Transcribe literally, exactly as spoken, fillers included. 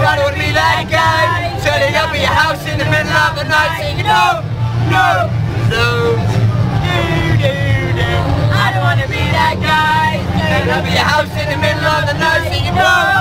I don't wanna be that guy, turning up at your house in the middle of the night singing no, no, no, do, do, do. I don't wanna be that guy, turning up at your house in the middle of the night singing no.